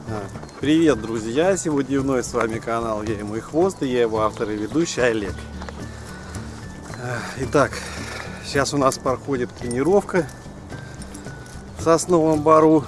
Привет, друзья! Сегодня вновь с вами канал Я и мой хвост, и я его автор и ведущий Олег. Итак, сейчас у нас проходит тренировка в Сосновом Бору.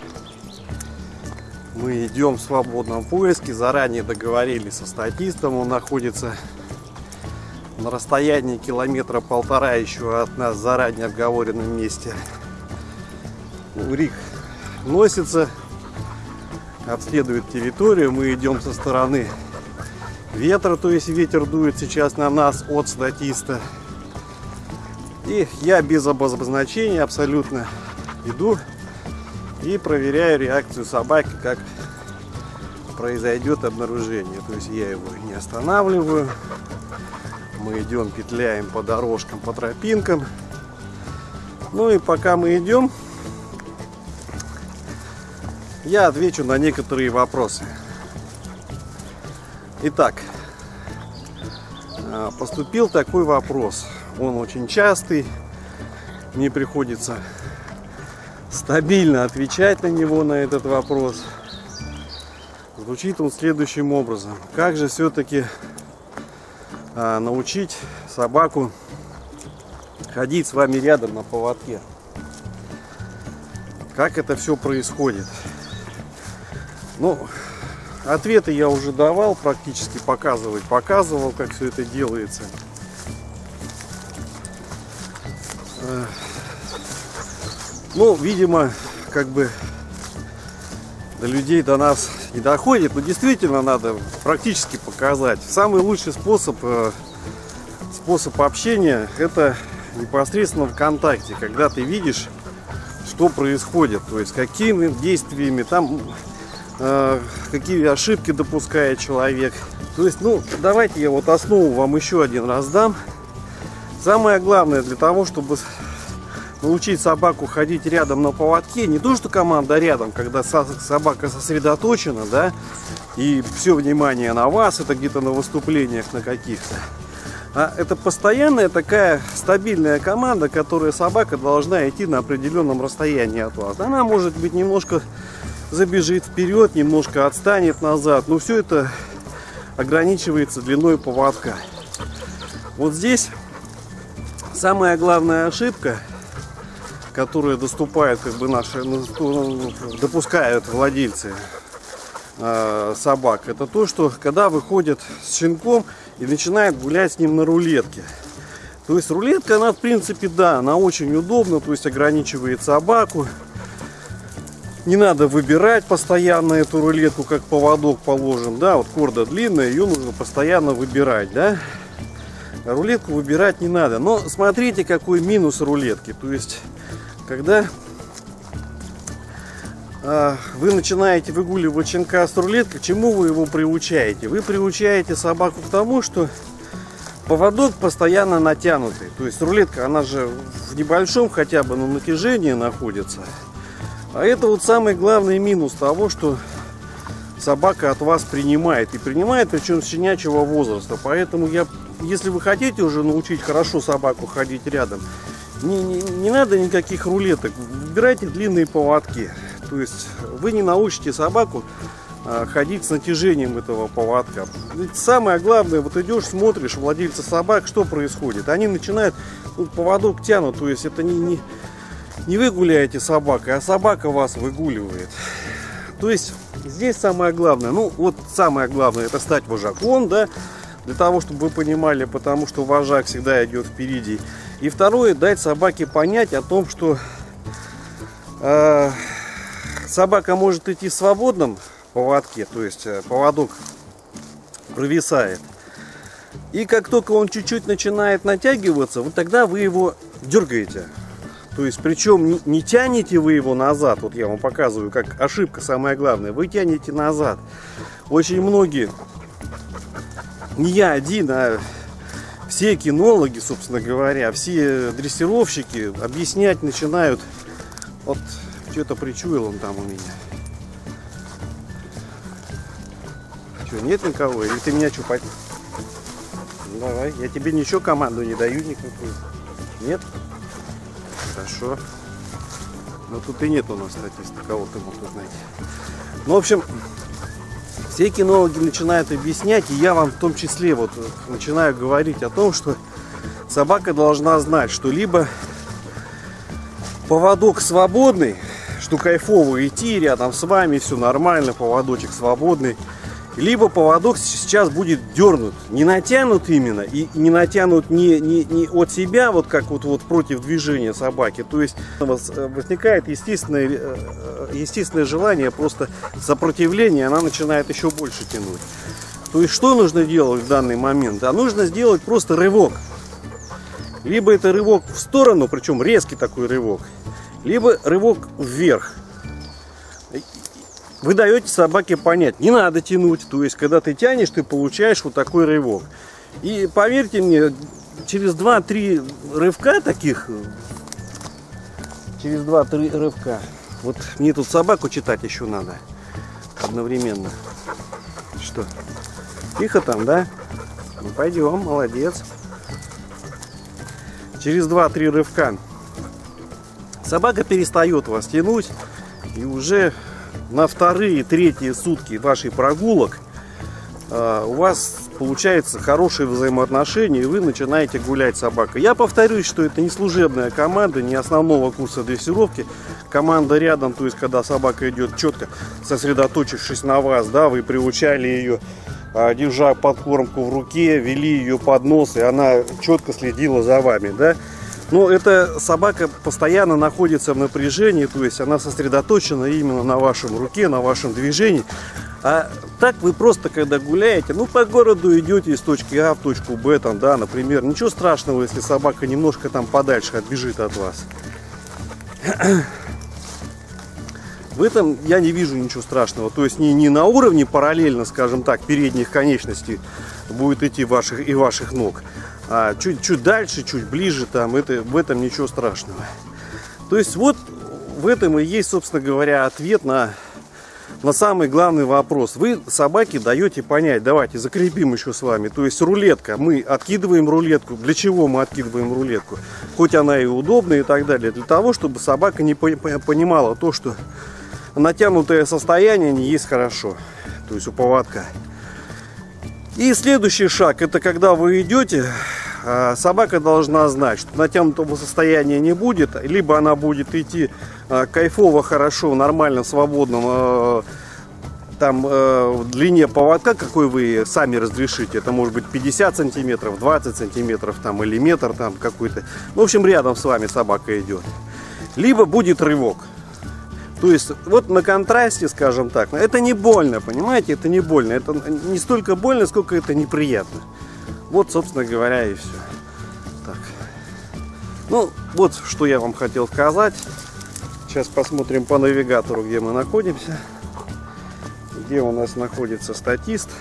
Мы идем в свободном поиске, заранее договорились со статистом, он находится на расстоянии 1,5 километра еще от нас, заранее обговоренном месте. Рик носится, обследует территорию. Мы идем со стороны ветра, то есть ветер дует сейчас на нас от статиста. И я без обозначения абсолютно иду и проверяю реакцию собаки, как произойдет обнаружение. То есть я его не останавливаю. Мы идем, петляем по дорожкам, по тропинкам. Ну и пока мы идем, я отвечу на некоторые вопросы. Итак, поступил такой вопрос. Он очень частый. Мне приходится стабильно отвечать на него, на этот вопрос. Звучит он следующим образом. Как же все-таки научить собаку ходить с вами рядом на поводке? Как это все происходит? Ну, ответы я уже давал, практически показывал, как все это делается. Ну, видимо, как бы до людей, до нас не доходит, но действительно надо практически показать. Самый лучший способ общения — это непосредственно в контакте, когда ты видишь, что происходит, то есть какими действиями там, какие ошибки допускает человек. То есть, ну, давайте я вот основу вам еще один раз дам. Самое главное для того, чтобы научить собаку ходить рядом на поводке, не то, что команда рядом, когда собака сосредоточена, да, и все внимание на вас, это где-то на выступлениях на каких-то. А это постоянная такая стабильная команда, которая собака должна идти на определенном расстоянии от вас. Она может быть немножко забежит вперед, немножко отстанет назад, но все это ограничивается длиной поводка. Вот здесь самая главная ошибка, которая допускают владельцы собак, это то, что когда выходят с щенком и начинают гулять с ним на рулетке. То есть рулетка, она в принципе, да, она очень удобна, то есть ограничивает собаку. Не надо выбирать постоянно эту рулетку, как поводок положен, да, вот корда длинная, ее нужно постоянно выбирать, да. Рулетку выбирать не надо. Но смотрите, какой минус рулетки. То есть, когда вы начинаете выгуливать щенка с рулеткой, к чему вы его приучаете? Вы приучаете собаку к тому, что поводок постоянно натянутый. То есть рулетка, она же в небольшом хотя бы натяжении находится. А это вот самый главный минус того, что собака от вас принимает. И принимает, причем с щенячьего возраста. Поэтому если вы хотите уже научить хорошо собаку ходить рядом, не надо никаких рулеток. Выбирайте длинные поводки. То есть вы не научите собаку ходить с натяжением этого поводка. Ведь самое главное, вот идешь, смотришь, владельцы собак, что происходит? Они начинают, поводок тянут, то есть это не вы гуляете с собакой, а собака вас выгуливает. То есть здесь самое главное, самое главное — это стать вожаком, да, для того, чтобы вы понимали, потому что вожак всегда идет впереди. И второе — дать собаке понять о том, что собака может идти в свободном поводке, то есть поводок провисает. И как только он чуть-чуть начинает натягиваться, вот тогда вы его дергаете. То есть, причем не тянете вы его назад. Вот я вам показываю, как ошибка самая главная. Вы тянете назад. Очень многие, не я один, а все кинологи, собственно говоря, все дрессировщики объяснять начинают. Вот что-то причуял он там у меня. Что, нет никого? Или ты меня что, давай, я тебе ничего команду не даю никакую. Нет? Хорошо. Но тут и нет у нас статистики, кого-то могут узнать. Ну, в общем, все кинологи начинают объяснять, и я вам в том числе вот начинаю говорить о том, что собака должна знать, что либо поводок свободный, что кайфово идти рядом с вами, все нормально, поводочек свободный, либо поводок сейчас будет дернут, не натянут именно, и не натянут не от себя, вот как вот против движения собаки. То есть возникает естественное желание, просто сопротивление, она начинает еще больше тянуть. То есть что нужно делать в данный момент? А нужно сделать просто рывок. Либо это рывок в сторону, причем резкий такой рывок, либо рывок вверх. Вы даете собаке понять, не надо тянуть. То есть, когда ты тянешь, ты получаешь вот такой рывок. И поверьте мне, через 2-3 рывка таких, вот мне тут собаку читать еще надо одновременно. Что? Тихо там, да? Ну, пойдем, молодец. Через 2-3 рывка собака перестает вас тянуть, и уже на 2-3 сутки ваших прогулок у вас получается хорошие взаимоотношения, и вы начинаете гулять с собакой. Я повторюсь, что это не служебная команда, не основного курса дрессировки. Команда рядом, то есть когда собака идет четко сосредоточившись на вас, да, вы приучали ее, держа подкормку в руке, вели ее под нос, и она четко следила за вами, да. Но эта собака постоянно находится в напряжении, то есть она сосредоточена именно на вашем руке, на вашем движении. А так вы просто, когда гуляете, ну, по городу идете из точки А в точку Б, там, да, например, ничего страшного, если собака немножко там подальше отбежит от вас. В этом я не вижу ничего страшного. То есть не на уровне параллельно, скажем так, передних конечностей будет идти ваших ног, а чуть дальше, чуть ближе, там, в этом ничего страшного. То есть вот в этом и есть, собственно говоря, ответ на самый главный вопрос. Вы собаке даете понять, давайте закрепим еще с вами. То есть рулетка, мы откидываем рулетку. Для чего мы откидываем рулетку? Хоть она и удобная и так далее. Для того, чтобы собака не понимала то, что натянутое состояние не есть хорошо. То есть у поводка. И следующий шаг, это когда вы идете, собака должна знать, что натянутого состояния не будет, либо она будет идти кайфово, хорошо, нормально, свободном, там в длине поводка, какой вы сами разрешите, это может быть 50 сантиметров, 20 сантиметров там, или метр там какой-то, в общем, рядом с вами собака идет, либо будет рывок. То есть вот на контрасте, скажем так, это не больно, понимаете, это не больно, это не столько больно, сколько это неприятно. Вот, собственно говоря, и все. Так. Ну, вот что я вам хотел сказать. Сейчас посмотрим по навигатору, где мы находимся. Где у нас находится статист.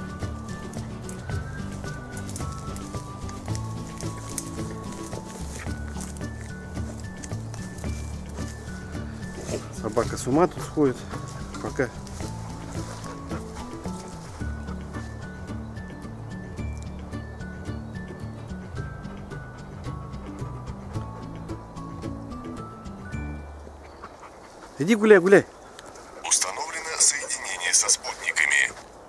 Собака с ума тут сходит. Пока. Иди гуляй, гуляй. Установлено соединение со спутниками.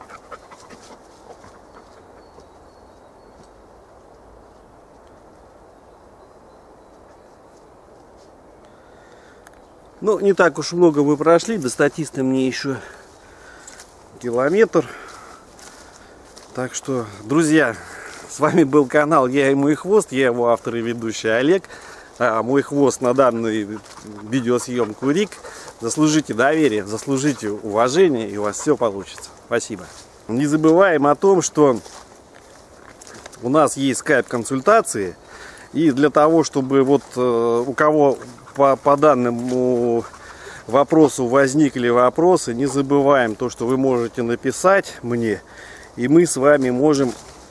Ну, не так уж много мы прошли. До статиста мне еще километр. Так что, друзья, с вами был канал «Я и мой хвост». Я его автор и ведущий Олег. А мой хвост на данную видеосъемку Рик. Заслужите доверие, заслужите уважение, и у вас все получится. Спасибо. Не забываем о том, что у нас есть скайп-консультации. И для того, чтобы вот у кого по данному вопросу возникли вопросы, не забываем то, что вы можете написать мне, и мы с вами можем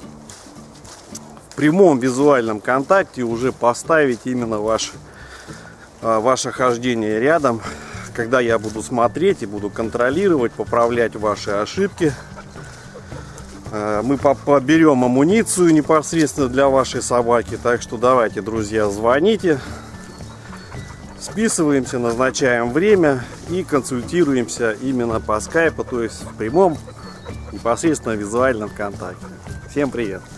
в прямом визуальном контакте уже поставить именно ваше хождение рядом, когда я буду смотреть и буду контролировать, поправлять ваши ошибки. Мы подберем амуницию непосредственно для вашей собаки. Так что давайте, друзья, звоните, списываемся, назначаем время и консультируемся именно по скайпу, то есть в прямом непосредственно визуальном контакте. Всем привет!